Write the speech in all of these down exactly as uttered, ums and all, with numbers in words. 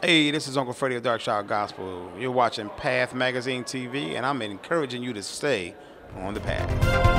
Hey, this is Uncle Freddie of Dark Child Gospel. You're watching Path Magazine T V, and I'm encouraging you to stay on the path.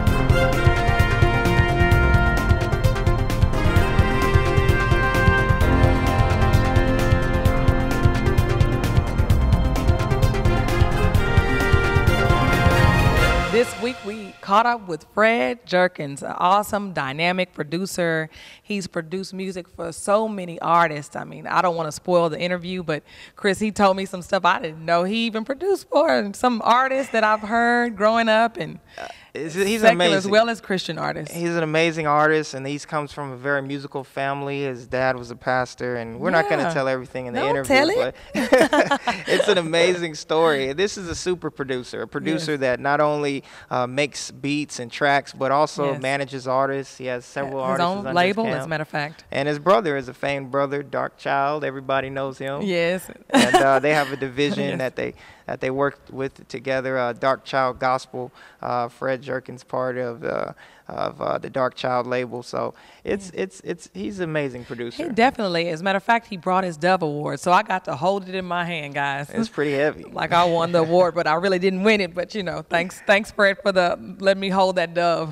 This week we caught up with Fred Jerkins, an awesome, dynamic producer. He's produced music for so many artists. I mean, I don't want to spoil the interview, but Chris, he told me some stuff I didn't know he even produced for some artists that I've heard growing up, and uh, he's secular amazing as well as Christian artists. He's an amazing artist, and he comes from a very musical family. His dad was a pastor, and we're yeah. not going to tell everything in the don't interview, tell it. but it's an amazing story. This is a super producer, a producer yes. that not only uh, makes beats and tracks, but also yes. manages artists. He has several his artists own under label, his camp. as a matter of fact. And his brother is a famed brother, Dark Child. Everybody knows him. Yes. And uh, they have a division yes. that they that they worked with together. Uh, Dark Child Gospel. Uh, Fred Jerkins, part of uh, of uh, the Dark Child label. So it's yeah. it's it's he's an amazing producer. He definitely. As a matter of fact, he brought his Dove Award, so I got to hold it in my hand, guys. It's pretty heavy. Like I won the award, but I really didn't win it. But you know, thanks thanks Fred for the letting me hold that dove.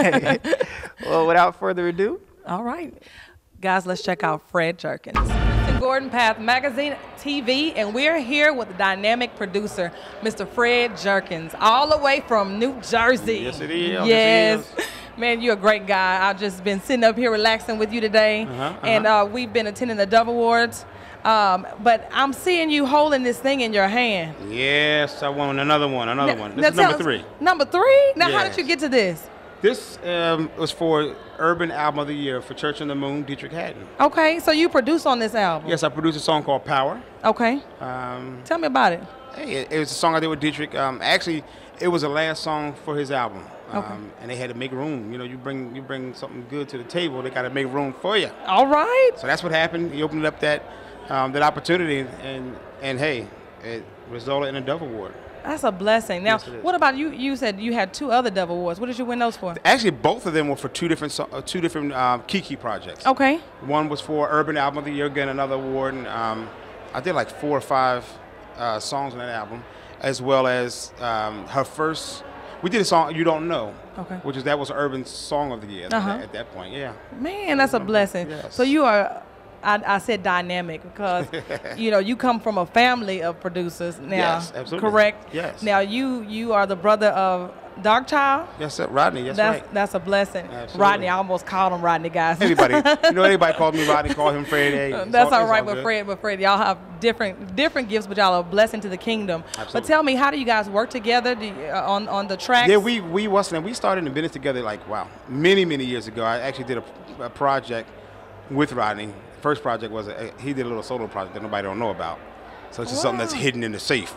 Well, without further ado, all right, guys, let's check out Fred Jerkins. Gordon Path Magazine T V, and we're here with the dynamic producer, Mister Fred Jerkins, all the way from New Jersey. Yes, it is. Yes. Yes, it is. Man, you're a great guy. I've just been sitting up here relaxing with you today, uh-huh, uh-huh. and uh, we've been attending the Dove Awards. Um, but I'm seeing you holding this thing in your hand. Yes, I won another one, another now, one. This now is number us, three. Number three? Now, yes. how did you get to this? This um, was for Urban Album of the Year for Church on the Moon, Deitrick Haddon. Okay, so you produced on this album? Yes, I produced a song called Power. Okay. Um, Tell me about it. Hey, it, it was a song I did with Deitrick. Um, actually, it was the last song for his album. Um, okay. And they had to make room. You know, you bring you bring something good to the table, they got to make room for you. All right. So that's what happened. He opened up that um, that opportunity, and and hey, it resulted in a Dove Award. That's a blessing. Now, yes, what about you? You said you had two other Dove Awards. What did you win those for? Actually, both of them were for two different so, uh, two different um, Kiki projects. Okay. One was for Urban Album of the Year, again another award, and um, I did like four or five uh, songs on that album, as well as um, her first. We did a song You Don't Know, okay, which is that was Urban Song of the Year uh-huh. at, at that point. Yeah. Man, that's a blessing. Yes. So you are. I, I said dynamic because, you know, you come from a family of producers now, yes, absolutely. Correct? Yes. Now, you you are the brother of Dark Child? Yes, sir. Rodney, that's, that's right. That's a blessing. Absolutely. Rodney, I almost called him Rodney, guys. Anybody, you know, anybody called me Rodney, call him Fred. Hey, that's all, all right all with Fred, but Fred, y'all have different different gifts, but y'all are a blessing to the kingdom. Absolutely. But tell me, how do you guys work together do you, uh, on, on the tracks? Yeah, we, we wasn't, we started in business together like, wow, many, many years ago. I actually did a, a project with Rodney. First project was a, he did a little solo project that nobody don't know about, so it's just wow. something that's hidden in the safe.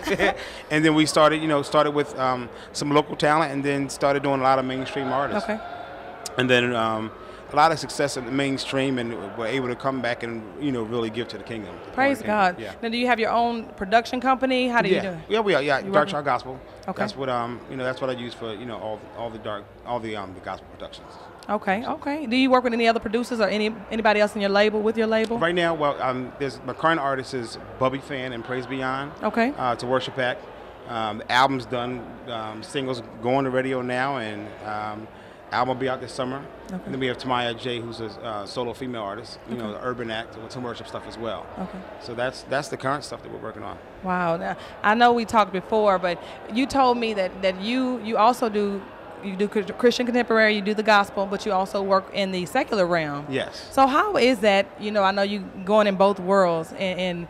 And then we started, you know, started with um, some local talent, and then started doing a lot of mainstream artists. Okay. And then um, a lot of success in the mainstream, and were able to come back and you know really give to the kingdom. To Praise the God. Kingdom. Yeah. Now, do you have your own production company? How do yeah. you do it? Yeah, we are. Yeah, you Dark Child Gospel. Okay. That's what um you know that's what I use for you know all all the dark all the um the gospel productions. Okay, okay. Do you work with any other producers or any anybody else in your label, with your label? Right now, well, um, there's my current artist is Bubby Fan and Praise Beyond. Okay. Uh, it's a worship act. Um, the album's done. Um, singles going to radio now, and um, album will be out this summer. Okay. And then we have Tamaya J, who's a uh, solo female artist. You okay. know, the urban act with some worship stuff as well. Okay. So that's that's the current stuff that we're working on. Wow. Now, I know we talked before, but you told me that that you you also do. You do Christian contemporary, you do the gospel, but you also work in the secular realm. Yes. So how is that? You know, I know you going in both worlds, and, and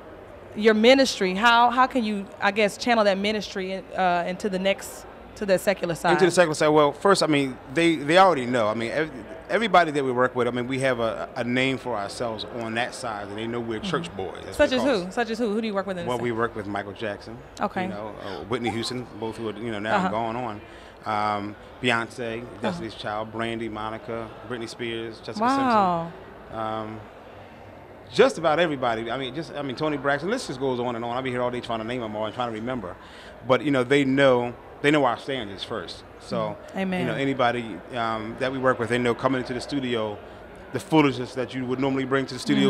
your ministry. How how can you, I guess, channel that ministry uh, into the next to the secular side? Into the secular side. Well, first, I mean, they they already know. I mean, every, everybody that we work with. I mean, we have a, a name for ourselves on that side, and they know we're church mm-hmm. boys. Such as who? Such as who? Who do you work with? In well, the we work with Michael Jackson. Okay. You know, uh, Whitney Houston, both who are you know now uh-huh. going on. Um, Beyonce, Destiny's uh-huh. Child, Brandy, Monica, Britney Spears, Jessica wow. Simpson. Um, just about everybody. I mean, just I mean Tony Braxton. This just goes on and on. I'll be here all day trying to name them all and trying to remember. But you know, they know they know our standards first. So Amen. you know, anybody um, that we work with, they know coming into the studio, the foolishness that you would normally bring to the studios. Mm-hmm.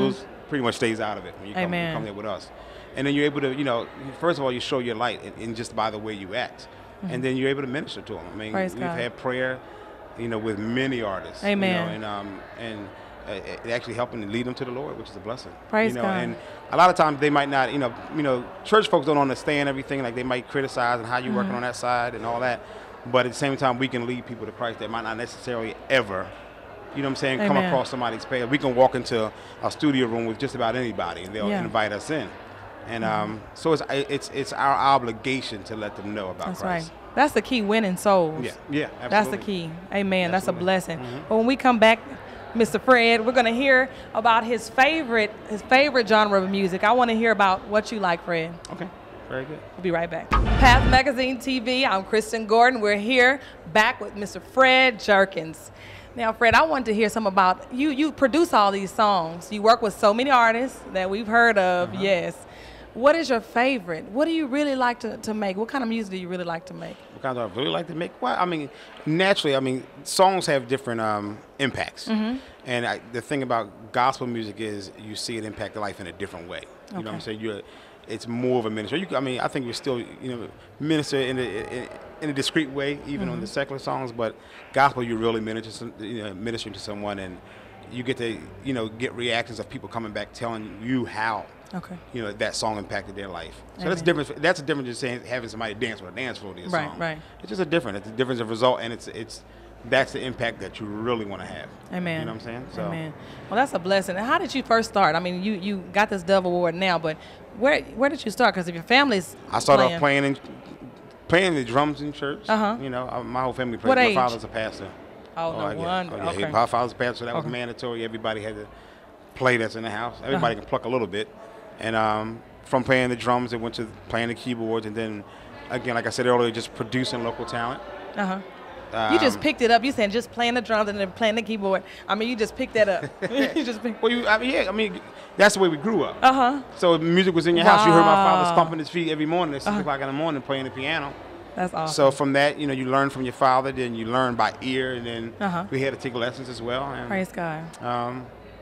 pretty much stays out of it when you come, Amen. you come there with us. And then you're able to, you know, first of all, you show your light in, in just by the way you act. Mm-hmm. And then you're able to minister to them. I mean, Praise we've God. had prayer, you know, with many artists. Amen. You know, and um, and uh, it actually helping to lead them to the Lord, which is a blessing. Praise you know, God. And a lot of times they might not, you know, you know, church folks don't understand everything. Like they might criticize and how you're mm-hmm. working on that side and all that. But at the same time, we can lead people to Christ that might not necessarily ever, you know what I'm saying, Amen. come across somebody's path. We can walk into a studio room with just about anybody, and they'll Yeah. invite us in. And mm-hmm. um, so it's it's it's our obligation to let them know about That's Christ. right. That's the key, winning souls. Yeah, yeah, absolutely. That's the key. Amen. Absolutely. That's a blessing. Mm-hmm. But when we come back, Mister Fred, we're going to hear about his favorite his favorite genre of music. I want to hear about what you like, Fred. Okay. Very good. We'll be right back. Past Magazine T V, I'm Kristen Gordon. We're here back with Mister Fred Jerkins. Now, Fred, I wanted to hear some about you. You produce all these songs. You work with so many artists that we've heard of, uh-huh. yes. What is your favorite? What do you really like to, to make? What kind of music do you really like to make? What kind of I really like to make? Well, I mean, naturally, I mean, songs have different um, impacts. Mm-hmm. And I, the thing about gospel music is you see it impact the life in a different way. You okay. know what I'm saying? You're, it's more of a ministry. You, I mean, I think you're still, you know, minister in a, in, in a discreet way, even mm-hmm. on the secular songs. But gospel, you really minister, you know, ministering to someone, and you get to, you know, get reactions of people coming back telling you how. Okay. You know, that song impacted their life. So Amen. that's different. That's a difference than saying having somebody dance with a dance floor to your right, song. Right, right. It's just a different. It's a difference of result, and it's it's that's the impact that you really want to have. Amen. You know what I'm saying? So. Amen. Well, that's a blessing. And how did you first start? I mean, you you got this Dove Award now, but where where did you start? Because if your family's I started playing. off playing in playing the drums in church. Uh huh. You know, my whole family plays. What my age? father's a pastor. Oh, no oh, yeah. wonder. Oh, yeah. Okay. My father's a pastor, so that okay. was mandatory. Everybody had to play that's in the house. Everybody uh-huh. can pluck a little bit. And um, from playing the drums, it went to playing the keyboards, and then, again, like I said earlier, just producing local talent. Uh-huh. Um, you just picked it up. You said just playing the drums and then playing the keyboard. I mean, you just picked that up. you just picked. Well, you, I mean, yeah, I mean, that's the way we grew up. Uh-huh. So music was in your wow. house. You heard my father stomping his feet every morning at six uh-huh. o'clock in the morning playing the piano. That's awesome. So from that, you know, you learn from your father, then you learn by ear, and then uh-huh. we had to take lessons as well. And, praise God. Um,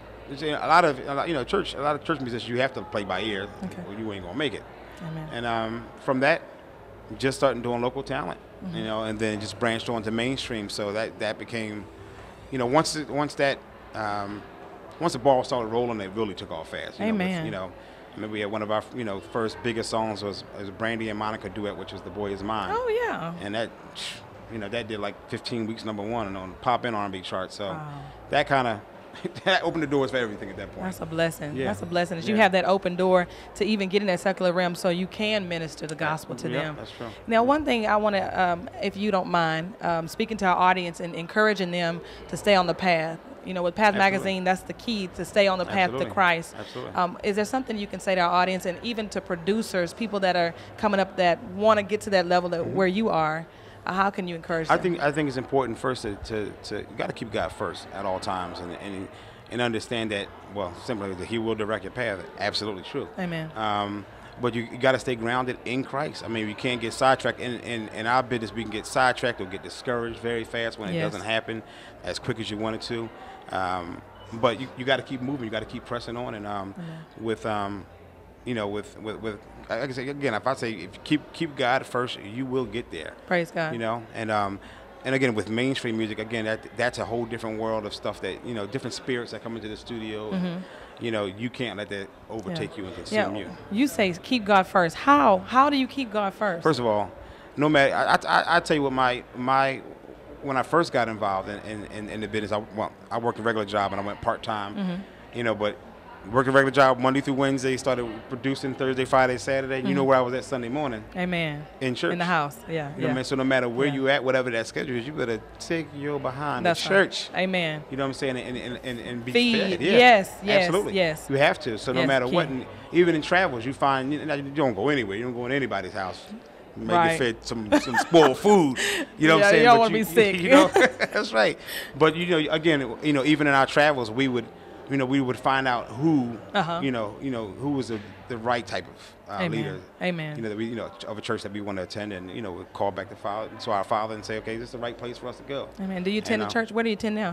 a lot of, a lot, you know, church, a lot of church musicians, you have to play by ear, okay. or you ain't gonna make it. Amen. And um, from that, just starting doing local talent, mm-hmm. you know, and then just branched on to mainstream. So that that became, you know, once it, once that um, once the ball started rolling, it really took off fast. You Amen. Know, with, you know, I mean, we had one of our, you know, first biggest songs was, was Brandy and Monica duet, which was "The Boy Is Mine." Oh yeah. And that, you know, that did like fifteen weeks number one and on the pop and R and B chart. So wow. that kind of that opened the doors for everything at that point. That's a blessing. Yeah. That's a blessing. That yeah. you have that open door to even get in that secular realm, so you can minister the gospel to yeah, them. That's true. Now, one thing I want to, um, if you don't mind, um, speaking to our audience and encouraging them to stay on the path. You know, with Path Absolutely. Magazine, that's the key to stay on the path Absolutely. to Christ. Absolutely. Um, is there something you can say to our audience, and even to producers, people that are coming up that want to get to that level that mm-hmm. where you are? Uh, how can you encourage them? I think I think it's important first to to, to you got to keep God first at all times, and and and understand that, well, simply that He will direct your path. Absolutely true. Amen. Um, but you, you got to stay grounded in Christ. I mean, you can't get sidetracked. In, in, in our business, we can get sidetracked or get discouraged very fast when it yes. doesn't happen as quick as you want it to. Um, but you, you got to keep moving. You got to keep pressing on. And um, with, um, you know, with, with, with, like I say, again, if I say if you keep keep God first, you will get there. Praise God. You know, and um, and again, with mainstream music, again, that that's a whole different world of stuff that, you know, different spirits that come into the studio. Mm-hmm. And, you know, you can't let that overtake yeah. you and consume yeah. you. You say keep God first. How? How do you keep God first? First of all, no matter, I, I, I tell you what, my, my, when I first got involved in, in, in, in the business, I, well, I worked a regular job and I went part-time, mm-hmm. you know, but working a regular job Monday through Wednesday, started producing Thursday, Friday, Saturday. Mm-hmm. You know where I was at Sunday morning. Amen. In church. In the house, yeah. You know yeah. what I mean? So no matter where yeah. you at, whatever that schedule is, you better take your behind That's the church. Right. Amen. You know what I'm saying? And, and, and, and be Feed. fed. Yeah. Yes, yes, absolutely. yes. You have to. So no yes, matter key. what, and even in travels, you find, you, you don't go anywhere. You don't go in anybody's house. You may right. get fed some, some spoiled food. You know yeah, what I'm saying? You don't but want to you, be sick. You know, that's right. But, you know, again, you know, even in our travels, we would, you know, we would find out who, uh-huh. you know, you know, who was a, the right type of uh, Amen. leader. Amen. You know, that we, you know, of a church that we want to attend, and you know, we call back to father, to our father, and say, okay, this is the right place for us to go. Amen. Do you attend and, a church? Where do you attend now?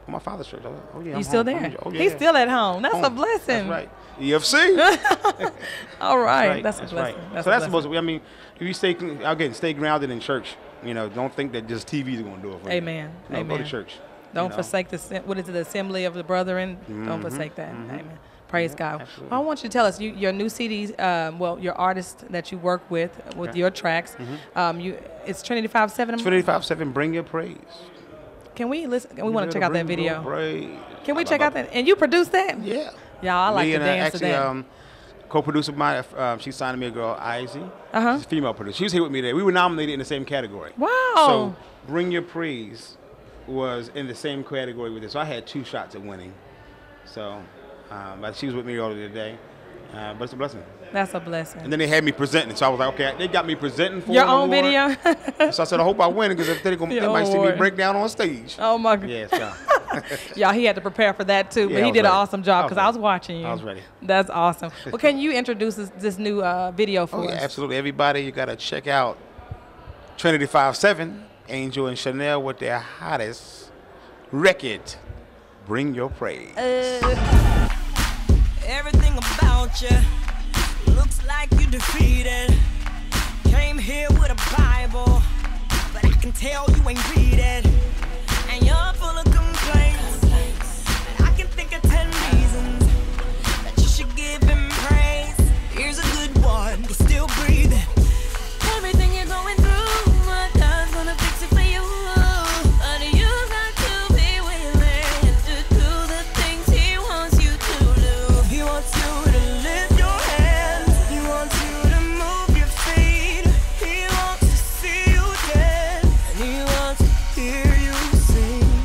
Oh, my father's church. Oh, oh yeah. You I'm still home. there? I'm- oh, yeah. He's still at home. That's Home. a blessing. That's right. E F C. All right. That's, That's, right. a That's blessing. right. That's so a that's blessing. supposed to be, I mean, if you stay, again, stay grounded in church. You know, don't think that just T V is going to do it for you. Amen. No, Amen. go to church. Don't you know? forsake the, asem- what is it, the assembly of the brethren? Mm-hmm. Don't forsake that. Amen. Praise God. absolutely. Well, I want you to tell us you, your new C Ds, um, well, your artist that you work with, with Okay. your tracks. Mm-hmm. Um, you, it's Trinity five seven. Trinity five seven, bring your praise. Can we listen? We want to check out that Bring your video. praise. Can we Blah, check blah, out that? And you produced that? blah. Yeah. Y'all, I like Me to and uh, dance to actually, that. um, co-producer of mine, um, she signed me a girl, Izzy. Uh-huh. She's a female producer. She was here with me today. We were nominated in the same category. Wow. So, Bring Your Praise was in the same category with it. So I had two shots at winning. So, um, but she was with me earlier today. Uh, but it's a blessing. That's a blessing. And then they had me presenting. So I was like, okay, they got me presenting for Your an own award. video? So I said, I hope I win because if they're gonna, Your they might own see me award. break down on stage. Oh, my God. Yes, yeah. Y'all, he had to prepare for that, too. Yeah, but I he was did an ready. awesome job I was because I was ready. watching you. I was ready. That's awesome. Well, can you introduce this, this new uh, video for Oh, yeah, us? absolutely. Everybody, you got to check out Trinity five seven, Angel and Chanel with their hottest record, Bring Your Praise. Uh, Everything about you looks like you defeated. Came here with a Bible, but I can tell you ain't read it. And you're full of complaints. And I can think of ten reasons that you should give him praise. Here's a good one, you're still breathing. Everything you're going through, my God's gonna fix it for you. But you got to be willing to do the things he wants you to do. He wants you to lift your hands. He wants you to move your feet. He wants to see you dance. And he wants to hear you sing.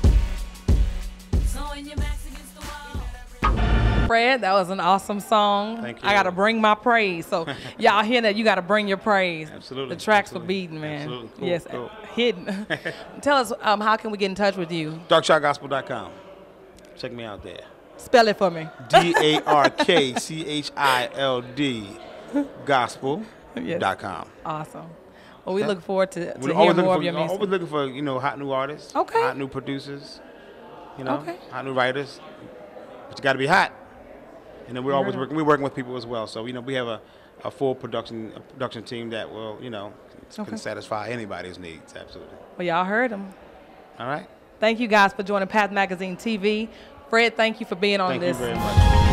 So when your back's against the wall. Fred, that was an awesome song. Thank you. I got to bring my praise. So y'all hear that? You got to bring your praise. Absolutely. The tracks were Absolutely. beating, man. Absolutely. Cool, Yes, cool. hidden. Tell us, um, how can we get in touch with you? dark child gospel dot com. Check me out there. Spell it for me. D A R K C H I L D gospel Yes. dot com. Awesome. Well, we Yeah. look forward to, to We're hear always more looking of for, your music. always looking for, you know, hot new artists. Okay. Hot new producers. You know, Okay. hot new writers. But you got to be hot. And then we're always heard it. working. We're working with people as well. So you know, we have a, a full production a production team that will, you know, Okay. can satisfy anybody's needs. Absolutely. Well, y'all heard him. All right. Thank you guys for joining Path Magazine T V. Fred, thank you for being on Thank this. you very much.